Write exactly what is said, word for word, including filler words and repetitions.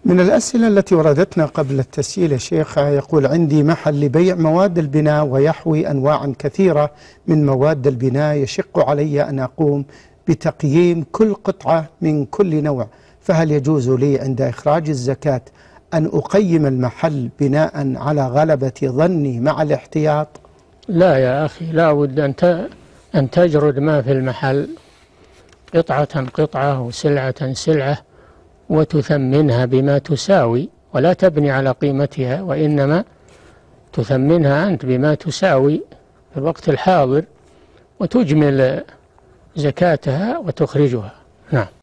من الأسئلة التي وردتنا قبل التسجيل يا شيخ، يقول: عندي محل لبيع مواد البناء ويحوي أنواعا كثيرة من مواد البناء، يشق علي أن أقوم بتقييم كل قطعة من كل نوع، فهل يجوز لي عند إخراج الزكاة أن أقيم المحل بناء على غلبة ظني مع الاحتياط؟ لا يا أخي، لا بد أن أن تجرد ما في المحل قطعة قطعة وسلعة سلعة وتثمنها بما تساوي، ولا تبني على قيمتها، وإنما تثمنها أنت بما تساوي في الوقت الحاضر وتجمل زكاتها وتخرجها. نعم.